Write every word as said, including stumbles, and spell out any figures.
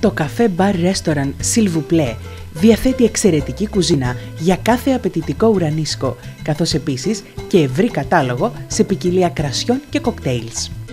Το καφέ μπαρ ρέστοραν S'il vous plaît διαθέτει εξαιρετική κουζίνα για κάθε απαιτητικό ουρανίσκο, καθώς επίσης και ευρύ κατάλογο σε ποικιλία κρασιών και κοκτέιλς.